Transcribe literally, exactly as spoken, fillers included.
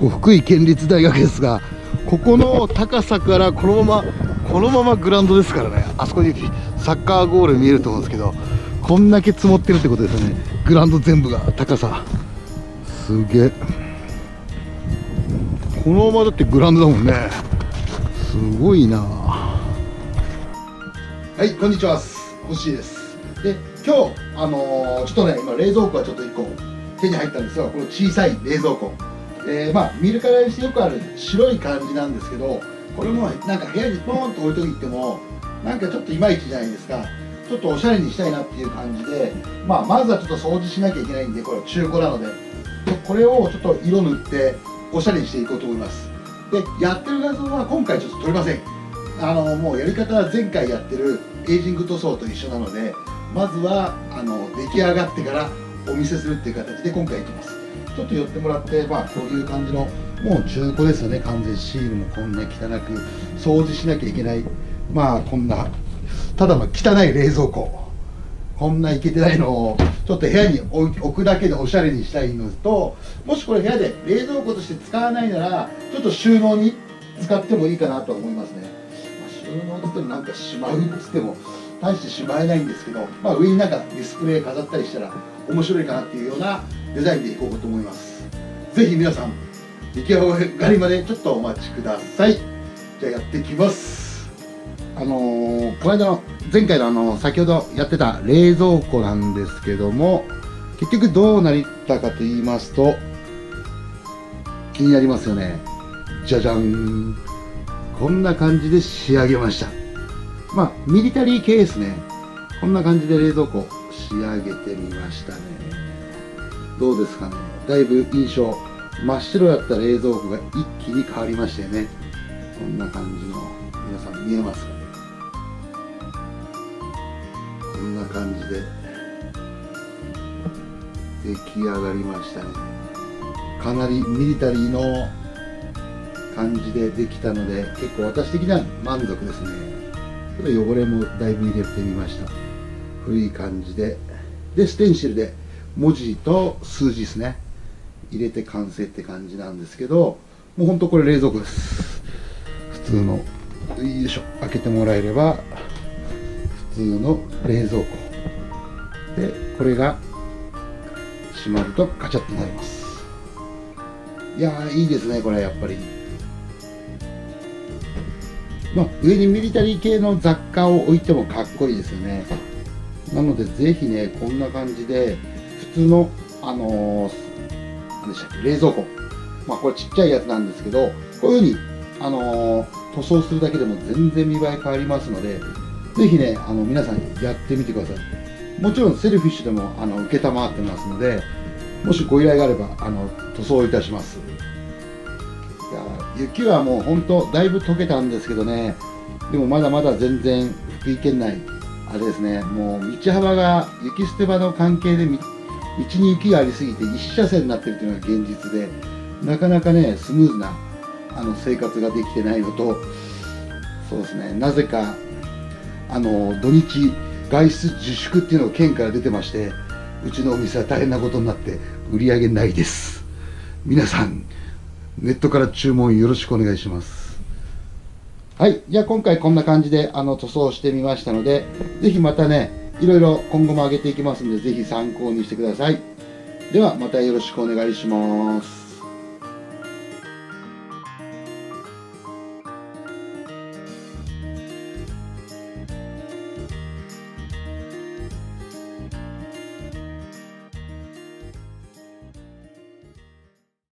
ここ福井県立大学ですが、ここの高さからこのままこのままグラウンドですからね。あそこにサッカーゴール見えると思うんですけど、こんだけ積もってるってことですよね。グラウンド全部が高さすげえ。このままだってグラウンドだもんね。すごいな。はい、こんにちは、星です。で、今日あのー、ちょっとね、今冷蔵庫がちょっといっこ手に入ったんですが、この小さい冷蔵庫、えー、まあ見るからにしてよくある白い感じなんですけど、これもなんか部屋にポーンと置いといてもなんかちょっといまいちじゃないですか。ちょっとおしゃれにしたいなっていう感じで、まあ、まずはちょっと掃除しなきゃいけないんで、これ中古なので、でこれをちょっと色塗っておしゃれにしていこうと思います。で、やってる画像は今回ちょっと撮れません。あのもうやり方は前回やってるエイジング塗装と一緒なので、まずはあの出来上がってからお見せするっていう形で今回いきます。ちょっと寄ってもらって、まあ、こういう感じのもう中古ですよね。完全シールもこんな汚く掃除しなきゃいけない、まあこんなただの汚い冷蔵庫、こんないけてないのをちょっと部屋に置くだけでおしゃれにしたいのと、もしこれ部屋で冷蔵庫として使わないならちょっと収納に使ってもいいかなと思いますね。まあ、収納って言ってもなんかしまうっつっても大してしまえないんですけど、まあ、上になんかディスプレイ飾ったりしたら面白いかなっていうようなデザインでいこうと思います。ぜひ皆さん出来上がりまでちょっとお待ちください。じゃあやっていきます。あのー、この間の前回のあの先ほどやってた冷蔵庫なんですけども、結局どうなったかと言いますと、気になりますよね。じゃじゃん、こんな感じで仕上げました。まあミリタリー系ですね。こんな感じで冷蔵庫仕上げてみましたね。どうですかね。だいぶ印象、真っ白だった冷蔵庫が一気に変わりましたよね。こんな感じの、皆さん見えますかね。こんな感じで出来上がりましたね。かなりミリタリーの感じでできたので、結構私的には満足ですね。ちょっと汚れもだいぶ入れてみました。古い感じで、でステンシルで文字と数字ですね入れて完成って感じなんですけど、もうほんとこれ冷蔵庫です。普通の、よいしょ、開けてもらえれば普通の冷蔵庫で、これが閉まるとガチャッとなります。いやー、いいですねこれ。やっぱりまあ上にミリタリー系の雑貨を置いてもかっこいいですよね。なのでぜひね、こんな感じで普通のあのー、何でしたっけ、冷蔵庫、まあこれちっちゃいやつなんですけど、こういうふうにあのー、塗装するだけでも全然見栄え変わりますので、ぜひね、あの皆さんやってみてください。もちろんセルフィッシュでもあの承ってますので、もしご依頼があればあの塗装いたします。いや雪はもう本当だいぶ溶けたんですけどね、でもまだまだ全然福井県内あれですね、もう道幅が雪捨て場の関係で道に雪がありすぎて一車線になってるというのが現実で、なかなかねスムーズなあの生活ができてないのと、そうですね、なぜかあの土日外出自粛っていうのが県から出てまして、うちのお店は大変なことになって売り上げないです。皆さんネットから注文よろしくお願いします。はい、じゃあ今回こんな感じであの塗装してみましたので、ぜひまたねいろいろ今後も上げていきますので、ぜひ参考にしてください。ではまたよろしくお願いします。